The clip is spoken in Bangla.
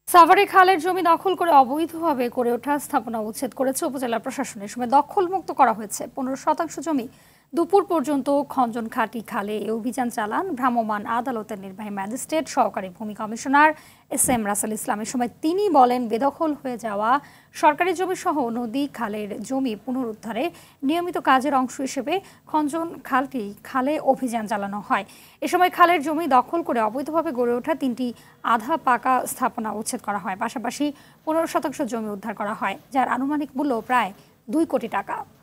সাভারে খালের জমি দখল করে অবৈধভাবে গড়ে ওঠা স্থাপনা উচ্ছেদ করেছে উপজেলা প্রশাসন। এ সময় দখলমুক্ত করা হয়েছে 15% জমি। দুপুর পর্যন্ত খঞ্জনঘাটি খালে এ অভিযান চালান ভ্রাম্যমাণ আদালতের নির্বাহী ম্যাজিস্ট্রেট সহকারী ভূমি কমিশনার SM রাসেল ইসলাম। এ সময় তিনি বলেন, বেদখল হয়ে যাওয়া সরকারি জমি সহ নদী খালের জমি পুনরুদ্ধারে নিয়মিত কাজের অংশ হিসেবে খঞ্জনঘাটি খালে অভিযান চালানো হয়। এ সময় খালের জমি দখল করে অবৈধভাবে গড়ে ওঠা 3টি আধা পাকা স্থাপনা উচ্ছেদ করা হয়। পাশাপাশি 15% জমি উদ্ধার করা হয়, যার আনুমানিক মূল্য প্রায় 2 কোটি টাকা।